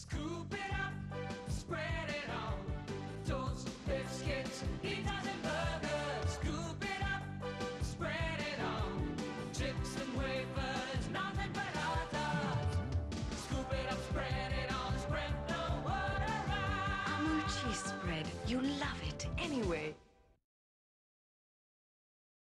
Scoop it up, spread it on. Toast, biscuits, pizzas and burgers. Scoop it up, spread it on. Chips and wafers, nothing but hot dogs. Scoop it up, spread it on, spread the word around. Amul cheese spread. You love it anyway.